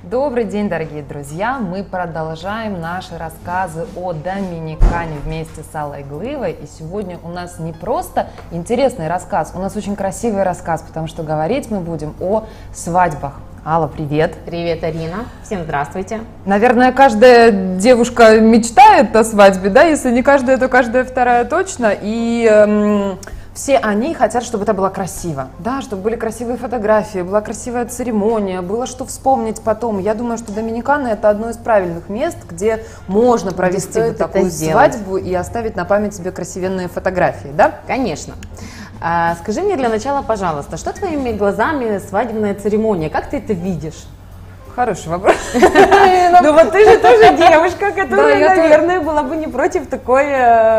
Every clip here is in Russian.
Добрый день, дорогие друзья! Мы продолжаем наши рассказы о Доминикане вместе с Аллой Глывой. И сегодня у нас не просто интересный рассказ, у нас очень красивый рассказ, потому что говорить мы будем о свадьбах. Алла, привет! Привет, Арина! Всем здравствуйте! Наверное, каждая девушка мечтает о свадьбе, да? Если не каждая, то каждая вторая точно. И все они хотят, чтобы это было красиво, да, чтобы были красивые фотографии, была красивая церемония, было что вспомнить потом. Я думаю, что Доминикана – это одно из правильных мест, где можно провести вот такую свадьбу и оставить на память себе красивенные фотографии, да? Конечно. Скажи мне для начала, пожалуйста, что твоими глазами свадебная церемония? Как ты это видишь? Хороший вопрос. Ну вот ты же тоже девушка, которая, наверное, была бы не против такой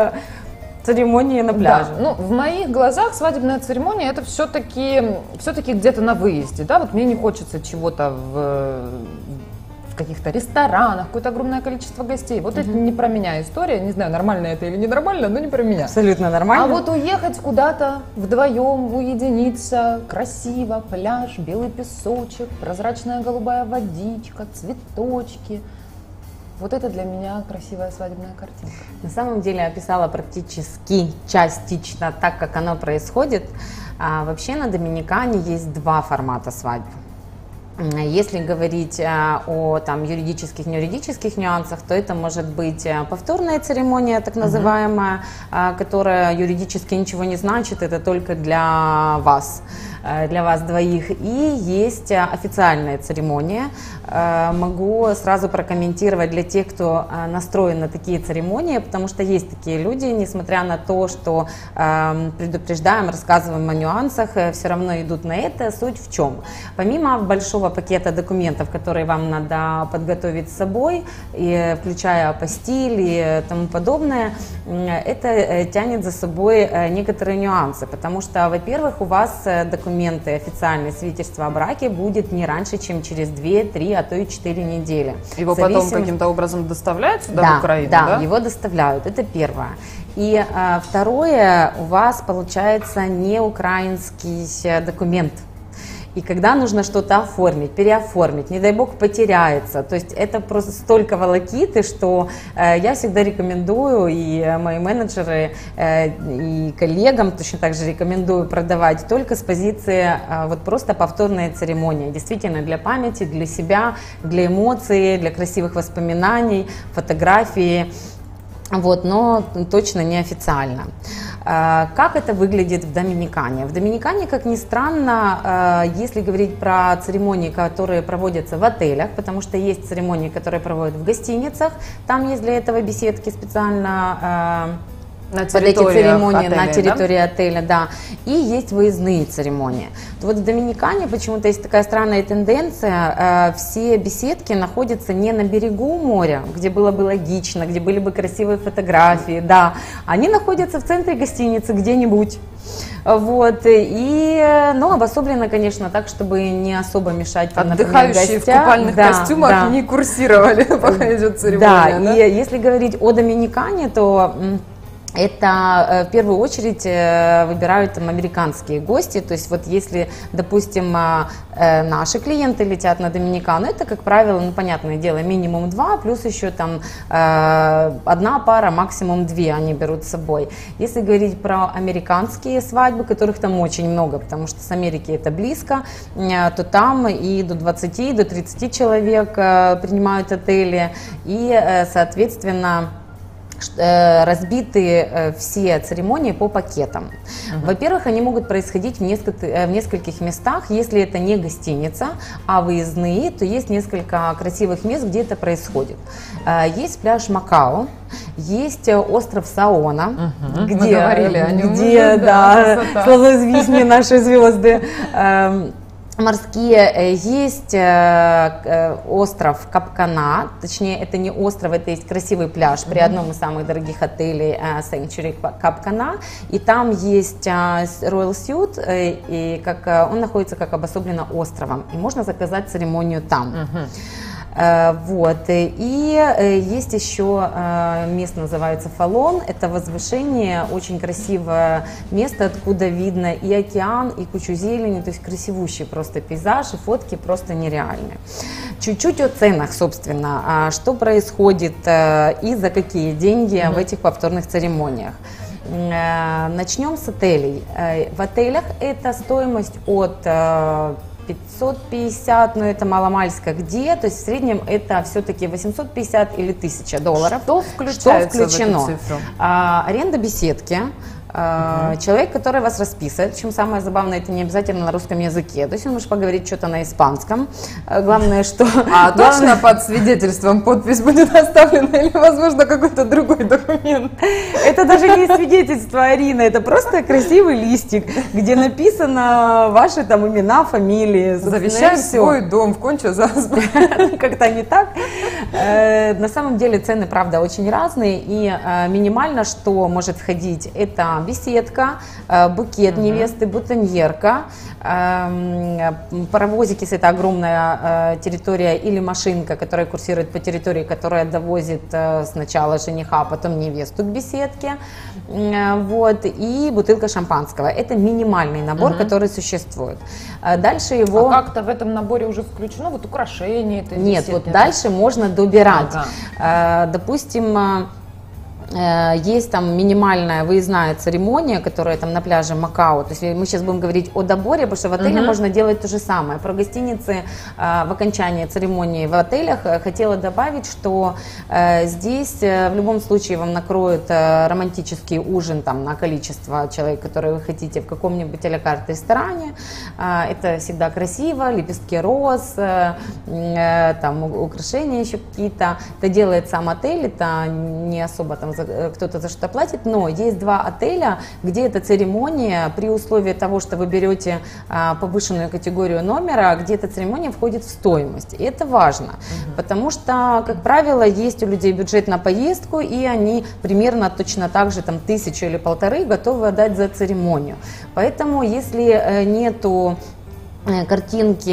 церемонии на пляже. Да. Ну, в моих глазах свадебная церемония это все-таки где-то на выезде, да, вот мне не хочется чего-то в каких-то ресторанах, какое-то огромное количество гостей. Вот это не про меня история, не знаю, нормально это или ненормально, но не про меня. Абсолютно нормально. А вот уехать куда-то вдвоем, уединиться, красиво, пляж, белый песочек, прозрачная голубая водичка, цветочки. Вот это для меня красивая свадебная картинка. На самом деле я описала практически частично так, как оно происходит. Вообще на Доминикане есть два формата свадьбы. Если говорить о юридических, неюридических нюансах, то это может быть повторная церемония, так называемая, которая юридически ничего не значит, это только для вас двоих. И есть официальная церемония. Могу сразу прокомментировать для тех, кто настроен на такие церемонии, потому что есть такие люди, несмотря на то, что предупреждаем, рассказываем о нюансах, все равно идут на это. Суть в чем? Помимо большого пакета документов, которые вам надо подготовить с собой, и включая апостиль и тому подобное, это тянет за собой некоторые нюансы, потому что, во-первых, у вас документы, официальное свидетельство о браке будет не раньше, чем через 2-3, а то и 4 недели. Его потом каким-то образом доставляют сюда, в Украину, да? Да, его доставляют, это первое. И второе, у вас получается не украинский документ. И когда нужно что-то оформить, переоформить, не дай бог потеряется, то есть это просто столько волокиты, что я всегда рекомендую, и мои менеджеры, и коллегам точно так же рекомендую продавать только с позиции вот просто повторная церемония, действительно для памяти, для себя, для эмоций, для красивых воспоминаний, фотографии. Вот, но точно неофициально. Как это выглядит в Доминикане? В Доминикане, как ни странно, если говорить про церемонии, которые проводятся в отелях, потому что есть церемонии, которые проводят в гостиницах, там есть для этого беседки специально на под эти церемонии отеля, на территории отеля, да. И есть выездные церемонии. Вот в Доминикане почему-то есть такая странная тенденция, все беседки находятся не на берегу моря, где было бы логично, где были бы красивые фотографии, да, они находятся в центре гостиницы где-нибудь. Вот, и, обособлено, конечно, так, чтобы не особо мешать, отдыхающие в купальных костюмах не курсировали, пока идет церемония. Да, и если говорить о Доминикане, то это в первую очередь выбирают американские гости, то есть вот если, допустим, наши клиенты летят на Доминикану, это, как правило, понятное дело, минимум 2, плюс еще там 1 пара, максимум 2 они берут с собой. Если говорить про американские свадьбы, которых там очень много, потому что с Америки это близко, то там и до 20, до 30 человек принимают отели, и, соответственно, разбиты все церемонии по пакетам. Во-первых, они могут происходить в нескольких местах. Если это не гостиница, а выездные, то есть несколько красивых мест, где это происходит. Есть пляж Макао, есть остров Саона, где славноизвестные наши звезды морские. Есть остров Капкана, точнее это не остров, это есть красивый пляж при одном из самых дорогих отелей Sanctuary Капкана, и там есть Royal Suite, и он находится как обособленно островом, и можно заказать церемонию там. Вот. И есть еще место, называется Фалон. Это возвышение, очень красивое место, откуда видно и океан, и кучу зелени, то есть красивущий просто пейзаж, и фотки просто нереальные. Чуть-чуть о ценах, собственно, что происходит и за какие деньги в этих повторных церемониях. Начнем с отелей. В отелях это стоимость от 550, но это маломальско где, то есть в среднем это все-таки 850 или $1000. Что включается Что включено? в эту цифру? Аренда беседки. Человек, который вас расписывает, причем самое забавное, это не обязательно на русском языке, то есть он может поговорить что-то на испанском, главное, что... Точно под свидетельством подпись будет оставлена или, возможно, какой-то другой документ? Это даже не свидетельство, Арина, это просто красивый листик, где написано ваши там имена, фамилии. Завещаем свой дом в Конча-Заспа. Как-то не так. На самом деле цены, правда, очень разные, и минимально, что может входить, это беседка, букет невесты, бутоньерка, паровозик, если это огромная территория, или машинка, которая курсирует по территории, которая довозит сначала жениха, а потом невесту к беседке, вот, и бутылка шампанского. Это минимальный набор, который существует. Дальше его... А как-то в этом наборе уже включено вот украшение? Нет, вот дальше можно добирать. Допустим, есть там минимальная выездная церемония, которая там на пляже Макао. То есть мы сейчас будем говорить о доборе, потому что в отеле можно делать то же самое. Про гостиницы в окончании церемонии в отелях хотела добавить, что здесь в любом случае вам накроют романтический ужин там, на количество человек, которые вы хотите в каком-нибудь а-ля-карт ресторане. Это всегда красиво, лепестки роз, там украшения еще какие-то. Это делает сам отель, это не особо там кто-то за что платит, но есть два отеля, где эта церемония при условии того, что вы берете повышенную категорию номера, где эта церемония входит в стоимость. И это важно, потому что, как правило, есть у людей бюджет на поездку, и они примерно точно так же, там, 1000 или 1500 готовы отдать за церемонию. Поэтому, если нету картинки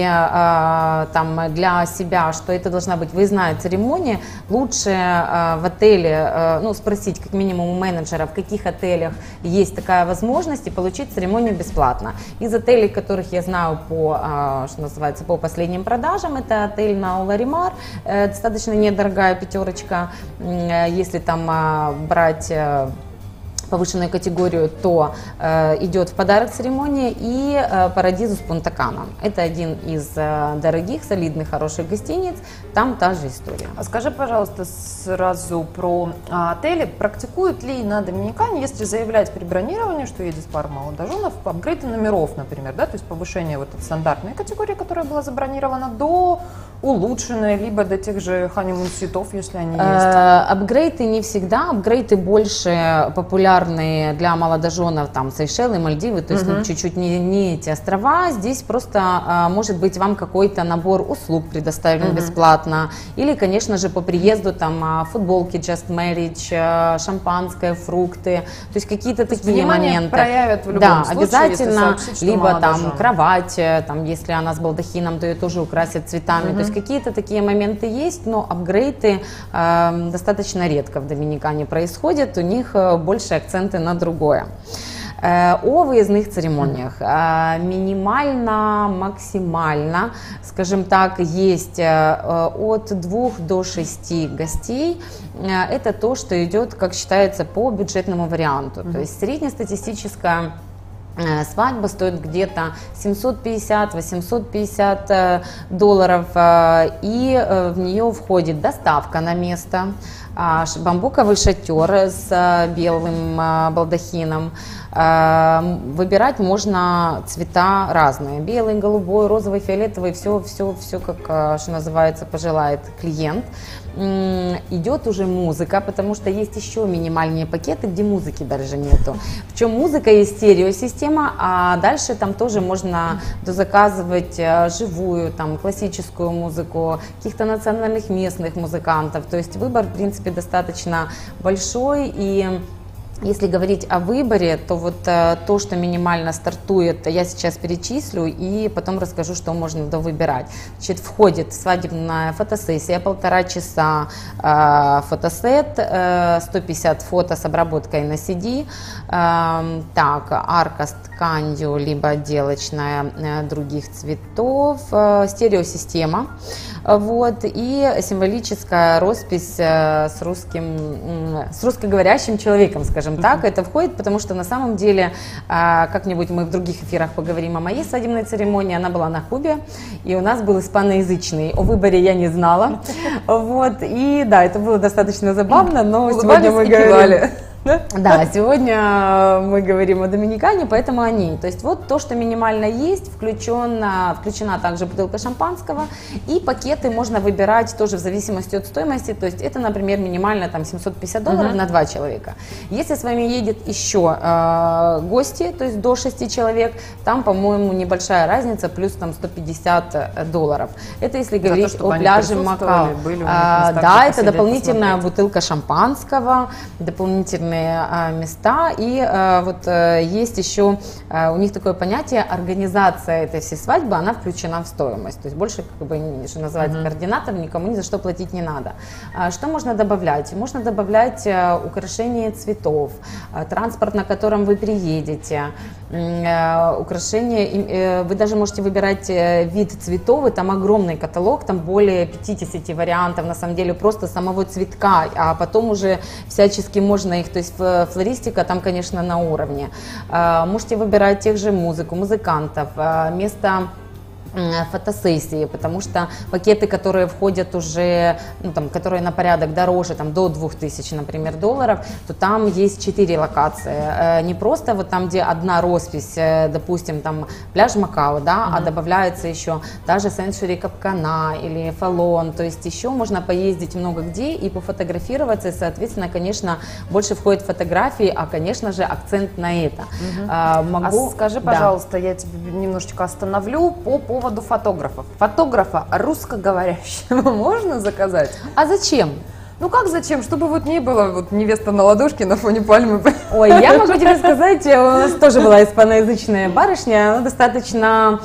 там для себя, что это должна быть выездная церемония, лучше в отеле спросить как минимум у менеджера, в каких отелях есть такая возможность, и получить церемонию бесплатно. Из отелей, которых я знаю по, что называется, по последним продажам, это отель на Ларимар, достаточно недорогая пятерочка, если там брать повышенную категорию, то идет в подарок церемонии, и Парадизу с Пунта-Кана. Это один из дорогих, солидных, хороших гостиниц, там та же история. А скажи, пожалуйста, сразу про отели. Практикуют ли на Доминикане, если заявлять при бронировании, что едет пара молодоженов, апгрейды номеров, например, да, то есть повышение вот от стандартной категории, которая была забронирована, до улучшенной, либо до тех же ханимун-ситов, если они есть? Апгрейды не всегда, апгрейды больше популярны для молодоженов, там, Сейшелы, Мальдивы, то есть чуть-чуть не эти острова. Здесь просто может быть вам какой-то набор услуг предоставлен бесплатно, или, конечно же, по приезду там футболки Just Marriage, шампанское, фрукты, то есть какие-то такие моменты. Проявят в любом случае, обязательно, сообщить, либо там кровать, там, если она с балдахином, то ее тоже украсят цветами, то есть какие-то такие моменты есть, но апгрейды достаточно редко в Доминикане происходят, у них больше акценты на другое. О выездных церемониях. Минимально, максимально, скажем так, есть от 2 до 6 гостей. Это то, что идет, как считается, по бюджетному варианту. То есть среднестатистическая свадьба стоит где-то $750-850, и в нее входит доставка на место, бамбуковый шатер с белым балдахином. Выбирать можно цвета разные: белый, голубой, розовый, фиолетовый, все как, что называется, пожелает клиент. Идет уже музыка, потому что есть еще минимальные пакеты, где музыки даже нету. Причем музыка есть стереосистема, а дальше там тоже можно дозаказывать живую, там, классическую музыку, каких-то национальных местных музыкантов. То есть выбор, в принципе, достаточно большой, и Если говорить о выборе, то вот то, что минимально стартует, я сейчас перечислю и потом расскажу, что можно довыбирать. Значит, входит свадебная фотосессия, 1,5 часа, фотосет, 150 фото с обработкой на CD, так, арка с тканью, либо отделочная других цветов, стереосистема, вот, и символическая роспись с русскоговорящим человеком, скажем так, это входит, потому что на самом деле, как-нибудь мы в других эфирах поговорим о моей свадебной церемонии, она была на Кубе, и у нас был испаноязычный, о выборе я не знала, вот, и да, это было достаточно забавно, но сегодня мы говорим... Да, сегодня мы говорим о Доминикане, поэтому о ней. То есть вот то, что минимально есть, включена также бутылка шампанского, и пакеты можно выбирать тоже в зависимости от стоимости. То есть это, например, минимально там $750 на 2 человека. Если с вами едет еще гости, то есть до 6 человек, там, по-моему, небольшая разница, плюс там $150. Это если говорить о пляже Макао. Да, это дополнительная бутылка шампанского, дополнительные места, и вот есть еще у них такое понятие организация этой всей свадьбы, она включена в стоимость, то есть больше, как бы, что называется, координатор, никому ни за что платить не надо. Что можно добавлять? Можно добавлять украшения цветов, транспорт, на котором вы приедете, украшения, вы даже можете выбирать вид цветов, и там огромный каталог, там более 50 вариантов, на самом деле, просто самого цветка, а потом уже всячески можно их, то есть флористика там, конечно, на уровне. Можете выбирать тех же музыкантов, место фотосессии, потому что пакеты, которые входят уже, ну, там, которые на порядок дороже, там, до 2000, например, долларов, то там есть 4 локации. Не просто вот там, где одна роспись, допустим, там пляж Макао, да, а добавляется еще даже Сенчури Капкана или Фалон, то есть еще можно поездить много где и пофотографироваться, и, соответственно, конечно, больше входит фотографии, а, конечно же, акцент на это. Скажи, пожалуйста, я тебя немножечко остановлю по поводу фотографов. Фотографа русскоговорящего можно заказать? А зачем? Ну как зачем? Чтобы вот не было вот невеста на ладошке на фоне пальмы. Ой, я могу тебе сказать, у нас тоже была испаноязычная барышня, она достаточно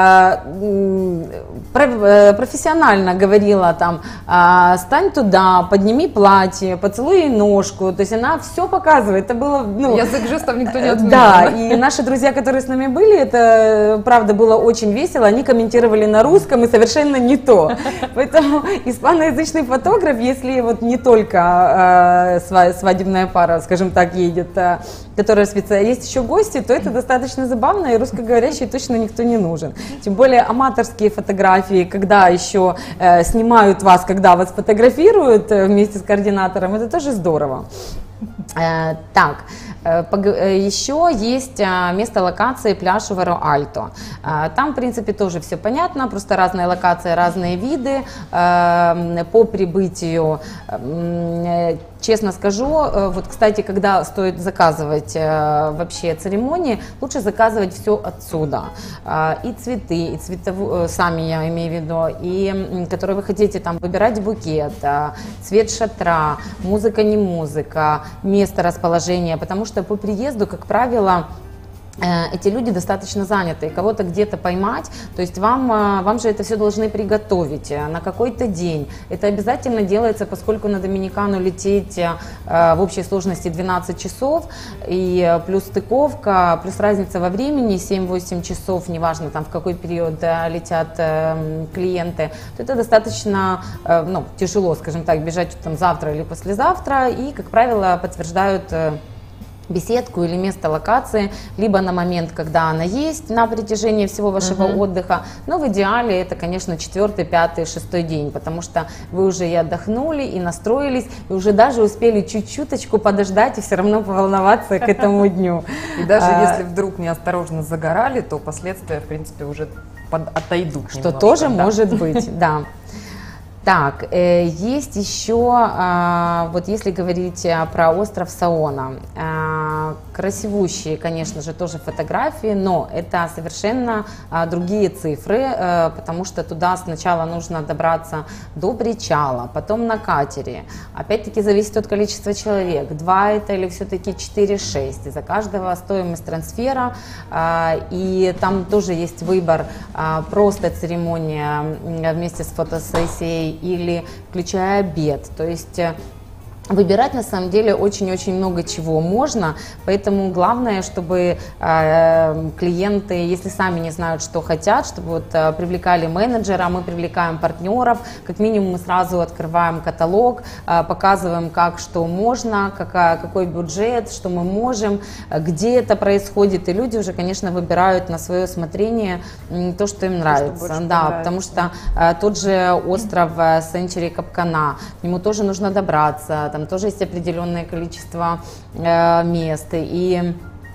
профессионально говорила там, стань туда, подними платье, поцелуй ей ножку, то есть она все показывает, это было, ну... Язык жестов никто не отменил. Да, и наши друзья, которые с нами были, это, правда, было очень весело, они комментировали на русском и совершенно не то, поэтому испаноязычный фотограф, если вот не только свадебная пара, скажем так, едет, которая есть еще гости, то это достаточно забавно, и русскоговорящий точно никто не нужен. Тем более аматорские фотографии, когда еще снимают вас, когда вас фотографируют вместе с координатором, это тоже здорово. Так, еще есть место локации пляж Варо-Альто. Там, в принципе, тоже все понятно, просто разные локации, разные виды. По прибытию, честно скажу, вот, кстати, когда стоит заказывать вообще церемонии, лучше заказывать все отсюда. И цветы, и сами я имею в виду, и которые вы хотите там выбирать букет, цвет шатра, музыка, не музыка, место расположения, потому что по приезду, как правило, эти люди достаточно заняты, кого-то где-то поймать, то есть вам же это все должны приготовить на какой-то день. Это обязательно делается, поскольку на Доминикану лететь в общей сложности 12 часов, и плюс стыковка, плюс разница во времени, 7-8 часов, неважно там в какой период летят клиенты, то это достаточно тяжело, скажем так, бежать там завтра или послезавтра, и, как правило, подтверждают беседку или место локации, либо на момент, когда она есть на протяжении всего вашего отдыха, но в идеале это, конечно, 4-й, 5-й, 6-й день, потому что вы уже и отдохнули, и настроились, и уже даже успели чуть-чуточку подождать и все равно поволноваться к этому дню. И даже если вдруг неосторожно загорали, то последствия, в принципе, уже отойдут. Что тоже может быть, да. Так, есть еще, вот если говорить про остров Саона, красивущие, конечно же, тоже фотографии, но это совершенно другие цифры, потому что туда сначала нужно добраться до причала, потом на катере. Опять-таки зависит от количества человек, 2 это или все-таки 4-6, и за каждого стоимость трансфера, и там тоже есть выбор, просто церемония вместе с фотосессией или включая обед, то есть выбирать на самом деле очень-очень много чего можно, поэтому главное, чтобы клиенты, если сами не знают, что хотят, чтобы вот привлекали менеджера, мы привлекаем партнеров, как минимум мы сразу открываем каталог, показываем, как что можно, какой бюджет, что мы можем, где это происходит, и люди уже, конечно, выбирают на свое усмотрение то, что им нравится. Да, потому что тот же остров Century Капкана, к нему тоже нужно добраться, там тоже есть определенное количество мест, и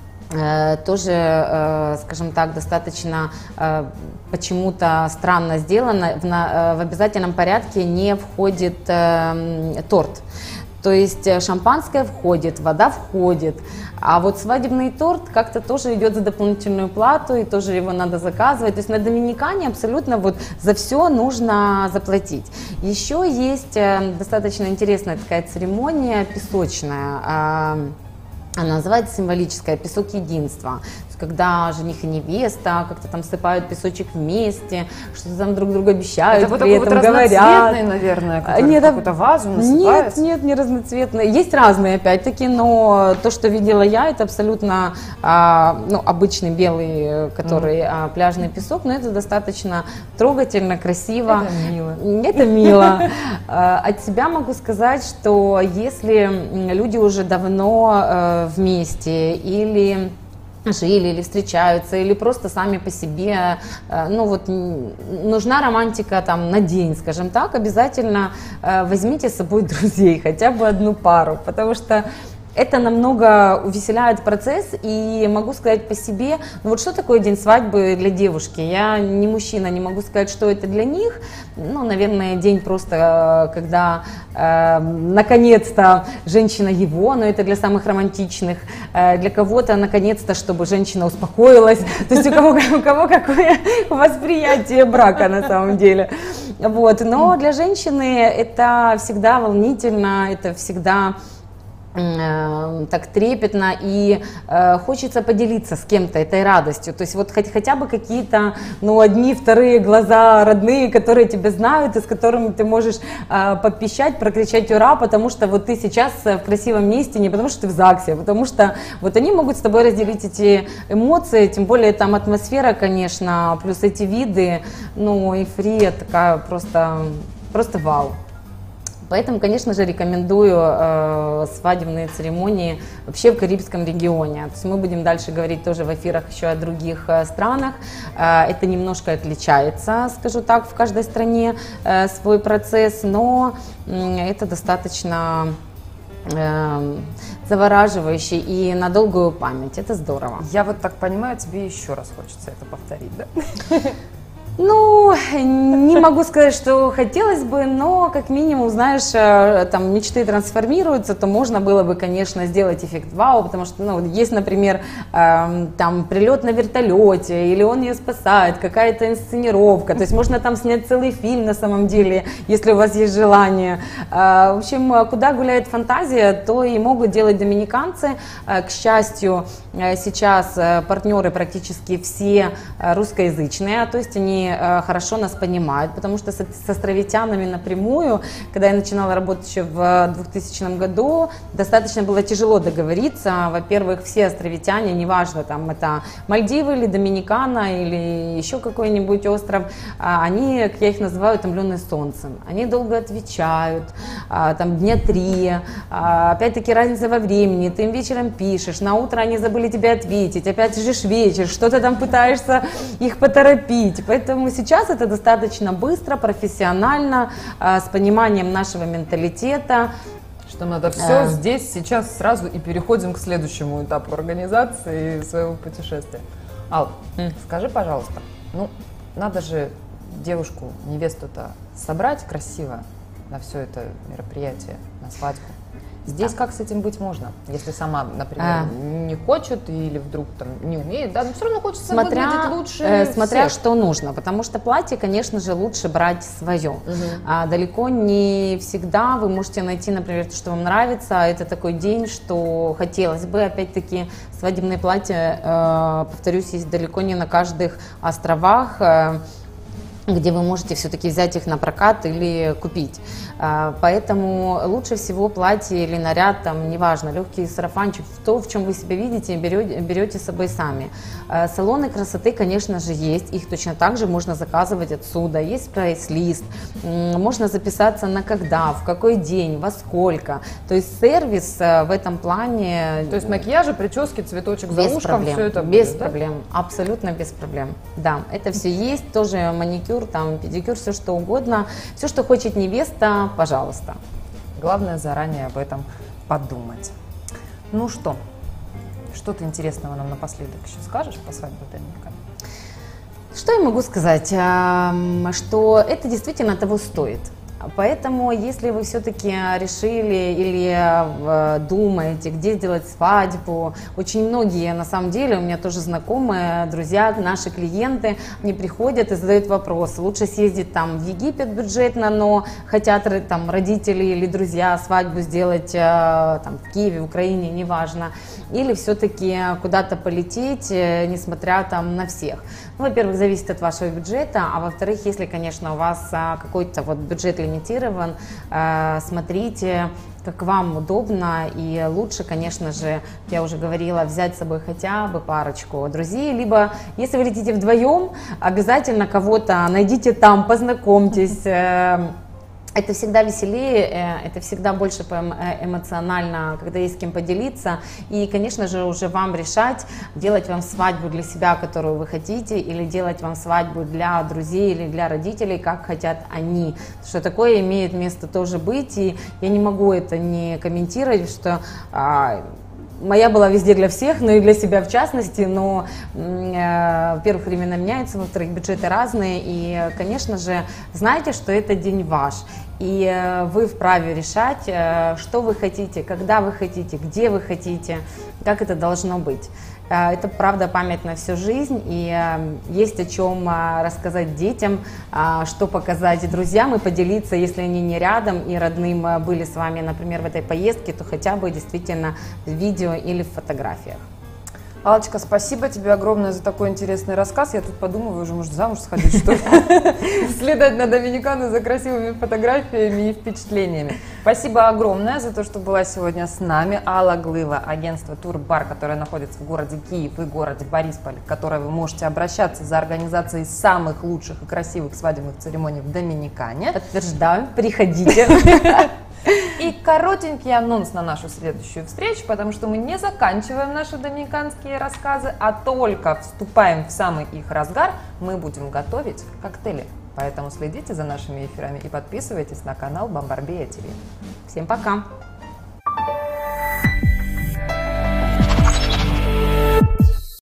тоже, скажем так, достаточно почему-то странно сделано, в обязательном порядке не входит торт. То есть шампанское входит, вода входит, а вот свадебный торт как-то тоже идет за дополнительную плату, и тоже его надо заказывать. То есть на Доминикане абсолютно вот за все нужно заплатить. Еще есть достаточно интересная такая церемония песочная. Она называется символическая «Песок единства», когда жених и невеста как-то там сыпают песочек вместе, что-то там друг другу обещают, это при этом говорят. Наверное, какую-то вазу насыпают. Нет, не разноцветные. Есть разные, опять-таки, но то, что видела я, это абсолютно обычный белый, который пляжный песок, но это достаточно трогательно, красиво. Это мило. Это мило. От себя могу сказать, что если люди уже давно вместе или жили, или встречаются, или просто сами по себе, нужна романтика там на день, скажем так, обязательно возьмите с собой друзей, хотя бы одну пару, потому что это намного увеселяет процесс, и могу сказать по себе, вот что такое день свадьбы для девушки? Я не мужчина, не могу сказать, что это для них. Наверное, день просто, когда наконец-то женщина его, но это для самых романтичных. Для кого-то наконец-то, чтобы женщина успокоилась. То есть у кого какое восприятие брака на самом деле. Вот. Но для женщины это всегда волнительно, это всегда так трепетно, и хочется поделиться с кем-то этой радостью, то есть вот хотя бы какие-то, одни, вторые глаза родные, которые тебя знают и с которыми ты можешь попищать, прокричать ура, потому что вот ты сейчас в красивом месте, не потому что ты в ЗАГСе, а потому что вот они могут с тобой разделить эти эмоции, тем более там атмосфера, конечно, плюс эти виды, эйфория такая просто вау. Поэтому, конечно же, рекомендую свадебные церемонии вообще в Карибском регионе. То есть мы будем дальше говорить тоже в эфирах еще о других странах. Это немножко отличается, скажу так, в каждой стране свой процесс, но это достаточно завораживающий и на долгую память. Это здорово. Я вот так понимаю, тебе еще раз хочется это повторить, да? Не могу сказать, что хотелось бы, но как минимум, знаешь, там мечты трансформируются, то можно было бы, конечно, сделать эффект вау, потому что, есть, например, там прилет на вертолете, или он ее спасает, какая-то инсценировка, то есть можно там снять целый фильм на самом деле, если у вас есть желание. В общем, куда гуляет фантазия, то и могут делать доминиканцы. К счастью, сейчас партнеры практически все русскоязычные, то есть они хорошо нас понимают, потому что с островитянами напрямую, когда я начинала работать еще в 2000 году, достаточно было тяжело договориться. Во-первых, все островитяне, неважно, там это Мальдивы или Доминикана или еще какой-нибудь остров, они, как я их называю, утомленные солнцем. Они долго отвечают, там дня 3, опять-таки разница во времени, ты им вечером пишешь, на утро они забыли тебе ответить, опять ждешь вечер, что-то там пытаешься их поторопить. Поэтому сейчас это достаточно быстро, профессионально, с пониманием нашего менталитета. Что надо все здесь, сейчас, сразу, и переходим к следующему этапу организации своего путешествия. Ал, скажи, пожалуйста, надо же девушку, невесту-то собрать красиво на все это мероприятие, на свадьбу. Здесь Да. как с этим быть можно? Если сама, например, не хочет или вдруг там не умеет, да, но все равно хочется выглядеть лучше смотря всех. что нужно, потому что платье, конечно же, лучше брать свое. Далеко не всегда вы можете найти, например, то, что вам нравится. Это такой день, что хотелось бы, опять-таки, свадебное платье, повторюсь, есть далеко не на каждых островах, где вы можете все-таки взять их на прокат или купить. Поэтому лучше всего платье или наряд, там, неважно, легкий сарафанчик, то, в чем вы себя видите, берете с собой сами. Салоны красоты, конечно же, есть, их точно так же можно заказывать отсюда, есть прайс-лист, можно записаться на когда, в какой день, во сколько. То есть сервис в этом плане... То есть макияжи, прически, цветочек за ушком, проблем, все это без будет, да? проблем, абсолютно без проблем. Да, это все есть, тоже маникюр, там, педикюр, все что угодно, все, что хочет невеста, пожалуйста. Главное заранее об этом подумать. Ну что-то интересного нам напоследок еще скажешь по свадьбе Доминика? Что я могу сказать? Что это действительно того стоит. Поэтому, если вы все-таки решили или думаете, где сделать свадьбу, очень многие, на самом деле, у меня тоже знакомые, друзья, наши клиенты, они приходят и задают вопрос, лучше съездить там в Египет бюджетно, но хотят там родители или друзья свадьбу сделать там в Киеве, в Украине, неважно, или все-таки куда-то полететь, несмотря там на всех. Ну, во-первых, зависит от вашего бюджета, а во-вторых, если, конечно, у вас какой-то вот бюджет лимитирован, смотрите, как вам удобно, и лучше, конечно же, я уже говорила, взять с собой хотя бы парочку друзей, либо, если вы летите вдвоем, обязательно кого-то найдите там, познакомьтесь. Это всегда веселее, это всегда больше эмоционально, когда есть с кем поделиться. И, конечно же, уже вам решать, делать вам свадьбу для себя, которую вы хотите, или делать вам свадьбу для друзей или для родителей, как хотят они. Что такое имеет место тоже быть, и я не могу это не комментировать, что... Моя была везде для всех, но и для себя в частности, но, во-первых, времена меняются, во-вторых, бюджеты разные, и, конечно же, знайте, что это день ваш, и вы вправе решать, что вы хотите, когда вы хотите, где вы хотите, как это должно быть. Это, правда, память на всю жизнь, и есть о чем рассказать детям, что показать друзьям и поделиться, если они не рядом и родным были с вами, например, в этой поездке, то хотя бы действительно в видео или в фотографиях. Аллочка, спасибо тебе огромное за такой интересный рассказ. Я тут подумываю, уже может замуж сходить, что ли? Следать на Доминикану за красивыми фотографиями и впечатлениями. Спасибо огромное за то, что была сегодня с нами. Алла Глыва, агентство Турбар, которое находится в городе Киев и городе Борисполь, в которое вы можете обращаться за организацией самых лучших и красивых свадебных церемоний в Доминикане. Подтверждаю, приходите. И коротенький анонс на нашу следующую встречу, потому что мы не заканчиваем наши доминиканские рассказы, а только вступаем в самый их разгар, мы будем готовить коктейли. Поэтому следите за нашими эфирами и подписывайтесь на канал Бомбарбия ТВ. Всем пока!